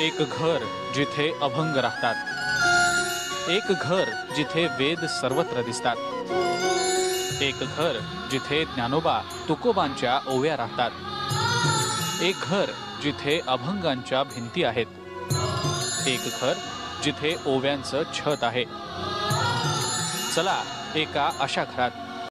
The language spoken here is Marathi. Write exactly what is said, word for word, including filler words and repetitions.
एक घर जिथे अभंग राहतात, एक घर जिथे वेद सर्वत्र दिसतात, एक घर जिथे ज्ञानोबा तुकोबांच्या ओव्या राहतात, एक घर जिथे अभंगांच्या भिंती आहेत, एक घर जिथे ओव्यांचं छत आहे. चला एका अशा घरात